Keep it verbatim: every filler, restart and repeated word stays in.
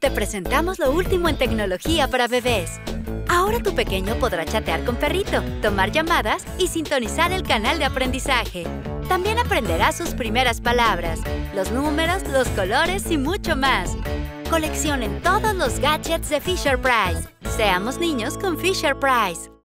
te presentamos lo último en tecnología para bebés. Ahora tu pequeño podrá chatear con Perrito, tomar llamadas y sintonizar el canal de aprendizaje. También aprenderá sus primeras palabras, los números, los colores y mucho más. Coleccionen todos los gadgets de Fisher-Price. Seamos niños con Fisher-Price.